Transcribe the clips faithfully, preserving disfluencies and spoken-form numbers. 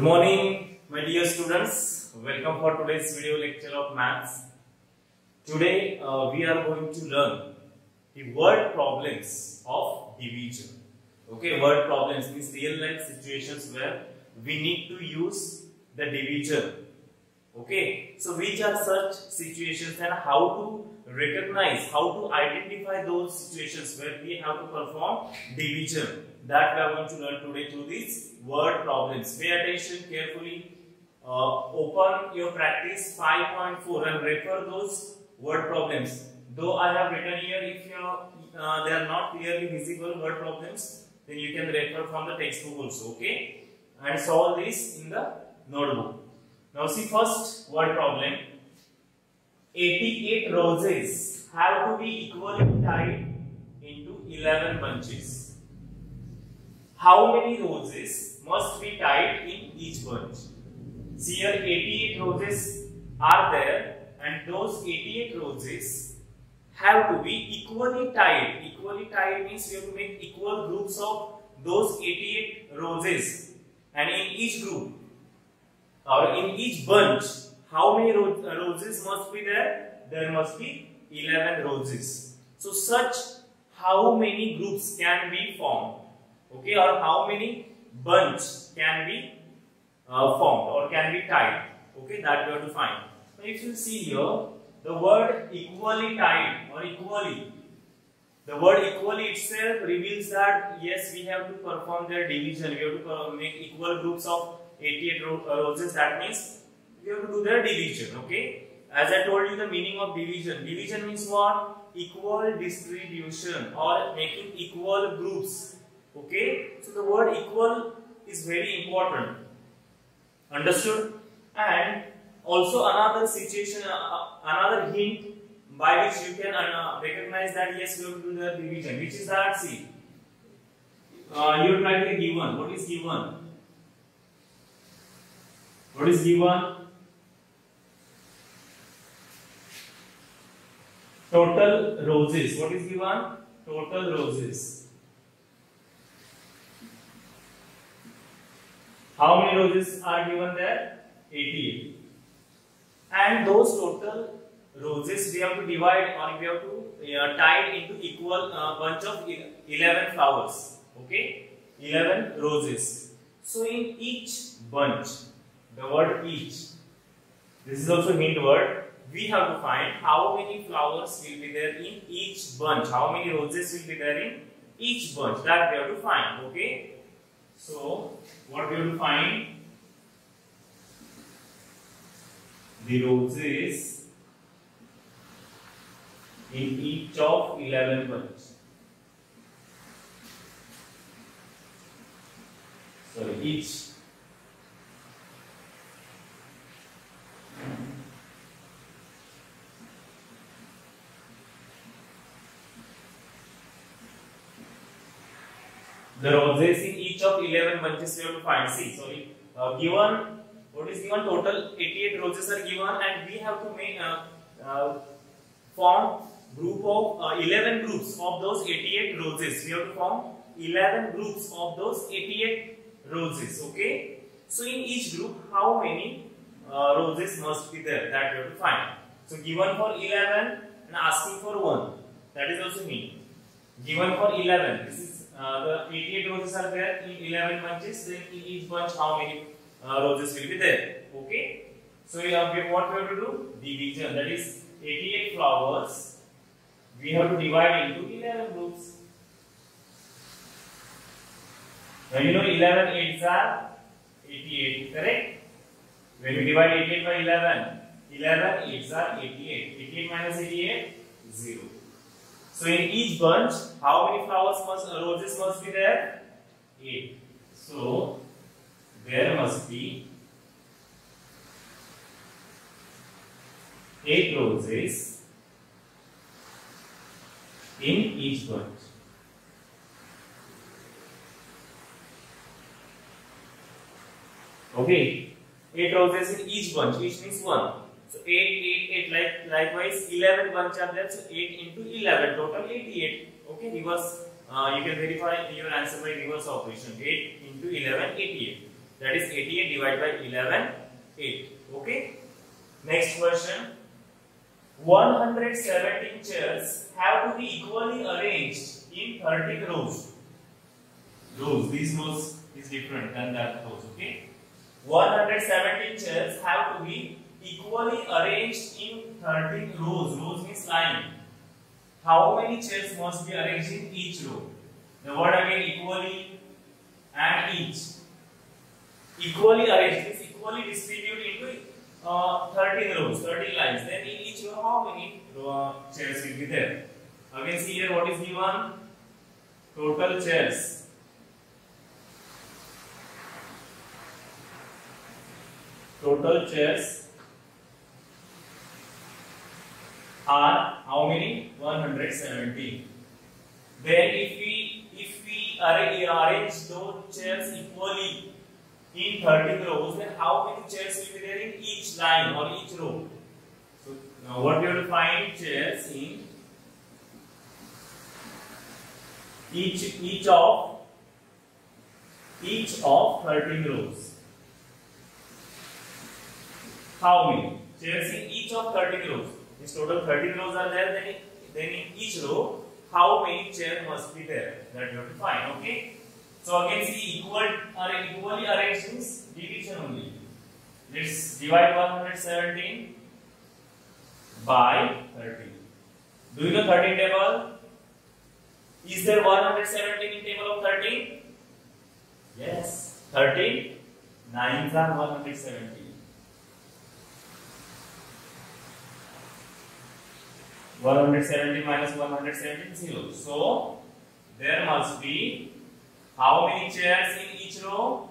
morning, my dear students. Welcome for today's video lecture of maths. Today uh, we are going to learn the word problems of division. Okay, word problems means real life situations where we need to use the division. Okay, so which are such situations and how to recognize, how to identify those situations where we have to perform division. That we are going to learn today through these word problems. Pay attention carefully. Uh, open your practice five point four and refer those word problems. Though I have written here, if you are, uh, they are not clearly visible word problems, then you can refer from the textbook also. Okay, and solve this in the notebook. Now see first word problem. eighty-eight roses have to be equally tied into eleven bunches. How many roses must be tied in each bunch? See here eighty-eight roses are there and those eighty-eight roses have to be equally tied. Equally tied means you have to make equal groups of those eighty-eight roses, and in each group or in each bunch, how many ro roses must be there? There must be eleven roses. So such how many groups can be formed? Okay, or how many bunch can be uh, formed or can be tied? Okay, that we have to find. Now, if you see here, the word equally tied or equally, the word equally itself reveals that yes, we have to perform their division. We have to make equal groups of eighty-eight ro roses. That means we have to do their division. Okay, as I told you, the meaning of division. Division means what? Equal distribution or making equal groups. Okay, so the word equal is very important. Understood? And also another situation, uh, another hint by which you can uh, recognize that yes, we have to do the division, which is that, see, uh, you try to given. What is given? What is given? Total roses. What is given? Total roses. How many roses are given there? eighty-eight. And those total roses we have to divide or we have to uh, tie into equal uh, bunch of eleven flowers. Okay, eleven roses. So in each bunch, the word each, this is also hint word. We have to find how many flowers will be there in each bunch. How many roses will be there in each bunch? That we have to find. Okay. So what we have to find? The roses in each of eleven bunches. Sorry, each. The roses in each of eleven bunches we have to find. See, sorry, uh, given, what is given? Total eighty-eight roses are given, and we have to make uh, uh, form group of uh, eleven groups of those eighty-eight roses. We have to form eleven groups of those eighty-eight roses. Okay. So in each group, how many uh, roses must be there? That we have to find. So given for eleven and asking for one. That is also mean. Given for eleven. This is Uh, the eighty-eight roses are there in eleven bunches. Then in each bunch, how many uh, roses will be there? Okay. So we have what we have to do? Division. That is eighty-eight flowers. We have to divide into eleven groups. Now you know eleven eights are eighty-eight. Correct? When we divide eighty-eight by eleven, eleven eights are eighty-eight. eighty-eight minus eighty-eight, zero. So in each bunch, how many flowers must, uh, roses must be there? eight. So there must be eight roses in each bunch. Okay, eight roses in each bunch, which means one. So eight, eight, eight, like likewise eleven bunch are there. So eight into eleven, total eighty-eight. Okay, reverse. Uh, you can verify your answer by reverse operation. eight into eleven, eighty-eight. That is eighty-eight divided by eleven, eight. Okay. Next question. one hundred seventeen chairs have to be equally arranged in thirteen rows. Rows. These rows is different than that rows. Okay. one hundred seventeen chairs have to be equally arranged in thirteen rows. Rows means line. How many chairs must be arranged in each row? The word again equally and each. Equally arranged means equally distributed into uh, thirteen rows, thirteen lines. Then in each row, how many uh, chairs will be there? Again, see here what is given? Total chairs. Total chairs are how many? one hundred seventeen. Then if we if we arrange, arrange those chairs equally in thirteen rows, then how many chairs will be there in each line or each row? So now what we have to find chairs in each each of each of thirteen rows. How many chairs in each of thirteen rows? This total thirteen rows are there. Then in, then in each row, how many chairs must be there? That you have to find. Okay. So again, see equal are equally arranged means division only. Let's divide one hundred seventeen by thirteen. Do you know thirteen table? Is there one hundred seventeen in table of thirteen? Yes. thirteen nines are one hundred seventeen. one hundred seventeen minus one hundred seventeen, zero. So there must be how many chairs in each row?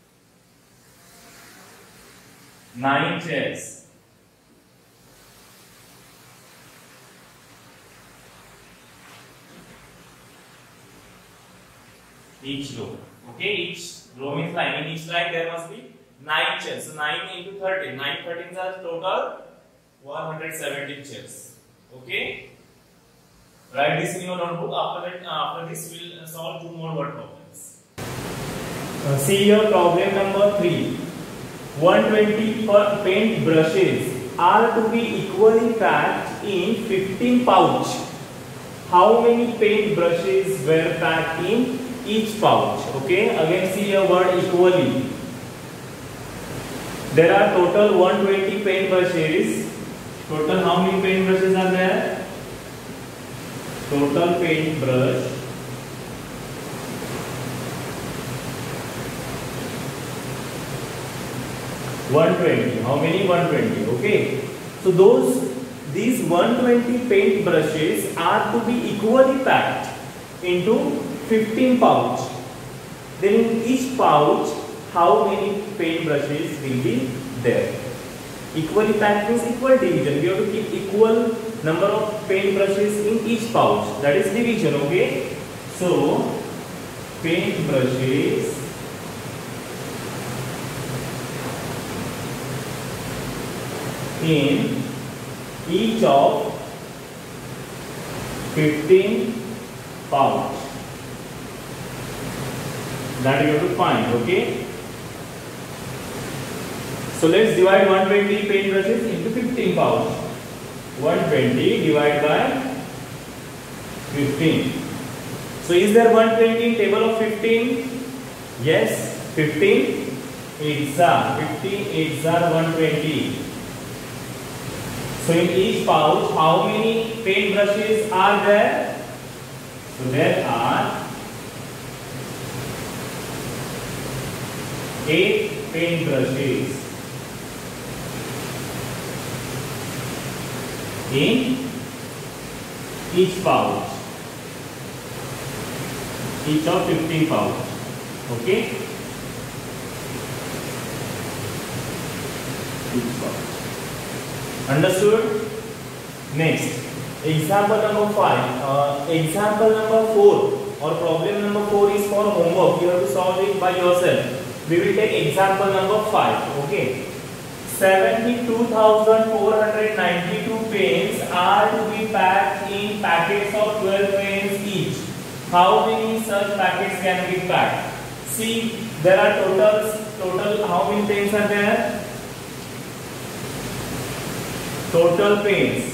nine chairs. Each row. Okay, each row means line. In each line there must be nine chairs. So nine into thirteen. nine thirteens are total one hundred seventeen chairs. Okay. Write this in your notebook. After that, uh, after this, we will solve two more word problems. Uh, see your problem number three. one hundred twenty paint brushes are to be equally packed in fifteen pouch. How many paint brushes were packed in each pouch? Okay. Again, see your word equally. There are total one hundred twenty paint brushes. Total how many paint brushes are there? Total paint brush one hundred twenty. How many? one hundred twenty. Okay. So those these one hundred twenty paint brushes are to be equally packed into fifteen pouch. Then in each pouch, how many paint brushes will be there? Equally packed means equal division. We have to keep equal number of paint brushes in each pouch. That is division. Okay. So paint brushes in each of fifteen pouch. That you have to find. Okay. So let's divide one hundred twenty paint brushes into fifteen pouch. one hundred twenty divided by fifteen. So is there one hundred twenty in table of fifteen? Yes. fifteen eights are fifteen eights are one hundred twenty. So in each pouch, how many paint brushes are there? So there are eight paint brushes in each pouch, each of fifteen pouch. Okay. Each pouch. Understood? Next, example number five. Uh, example number four or problem number four is for homework. You have to solve it by yourself. We will take example number five. Okay. seventy-two thousand four hundred ninety-two pens are to be packed in packets of twelve pens each. How many such packets can be packed? See, there are totals total how many panes are there? Total panes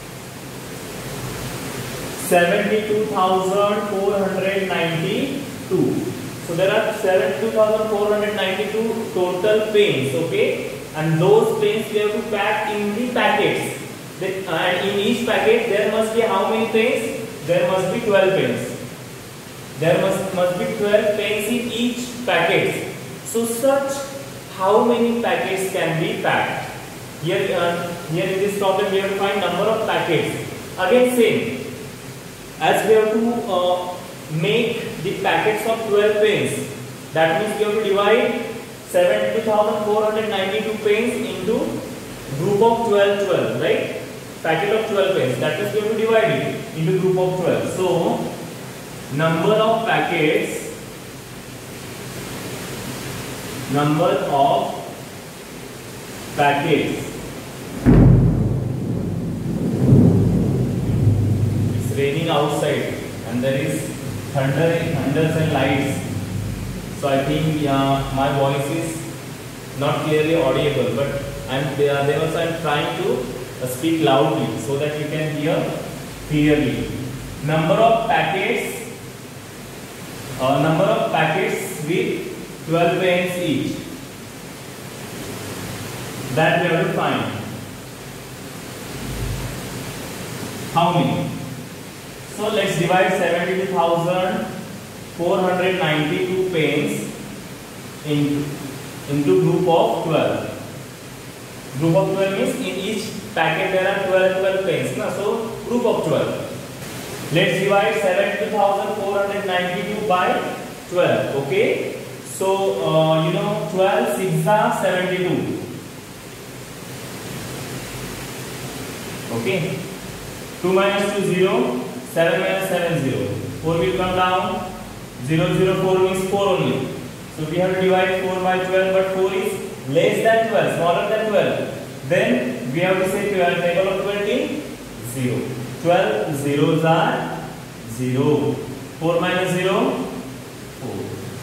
seventy-two thousand four hundred ninety-two. So there are seventy-two thousand four hundred ninety-two total panes, okay, and those panes we have to pack in the packets. And in each packet there must be how many panes? There must be twelve panes. There must must be twelve panes in each packet. So such how many packets can be packed? Here, uh, here in this problem we have to find number of packets. Again same, as we have to uh, make the packets of twelve panes. That means we have to divide seventy-two thousand four hundred ninety-two panes into group of twelve, twelve, right? Packet of twelve panes. That means we have to divide it into group of twelve. So number of packets, number of packets. It's raining outside and there is thunder, thunders and lights. So I think uh, my voice is not clearly audible, but I'm there. There also I'm trying to uh, speak loudly so that you can hear clearly. Number of packets. Uh, number of packets with twelve panes each. That we have to find. How many? So let's divide seventy-two thousand four hundred ninety-two panes into, into group of twelve. Group of twelve means in each packet there are twelve, twelve panes. No? So group of twelve. Let's divide seventy-two thousand four hundred ninety-two by twelve. Okay. So uh, you know twelve six are seventy-two. Okay. two minus two zero. seven minus seven zero. four will come down. zero zero four means four only. So we have to divide four by twelve, but four is less than twelve, smaller than twelve. Then we have to say twelve, table of twenty, zero. twelve zeros are zero. four minus zero, four.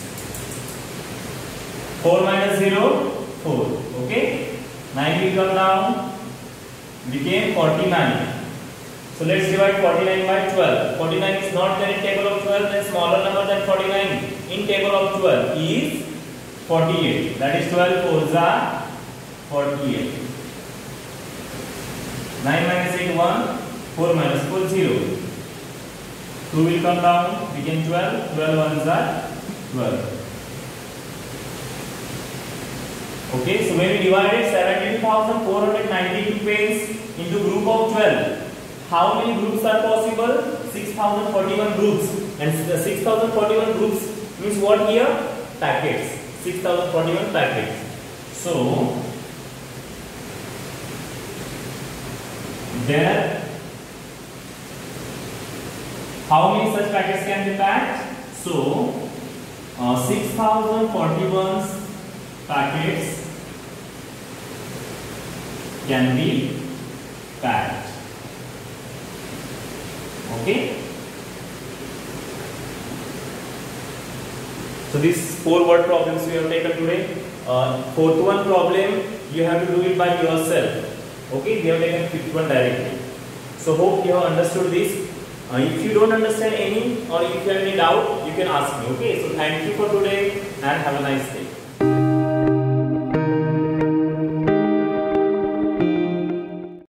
four minus zero, four. Okay? nine will come down, became forty-nine. So let's divide forty-nine by twelve. forty-nine is not there in table of twelve, then smaller number than forty-nine in table of twelve is forty-eight. That is twelve fours are forty-eight. nine minus eight, one. four minus four, zero. two will come down, became twelve. twelve ones are twelve. Okay, so when we divided seventy-two thousand four hundred ninety-two panes into group of twelve, how many groups are possible? six thousand forty-one groups. And six thousand forty-one groups means what here? Packets. six thousand forty-one packets. So, there, how many such packets can be packed? So, uh, six thousand forty-one packets can be packed. Okay. So these four word problems we have taken today. Uh, fourth one problem you have to do it by yourself. Okay, we have taken fifth one directly. So hope you have understood this. Uh, if you don't understand any or if you have any doubt, you can ask me. Okay. So thank you for today and have a nice day.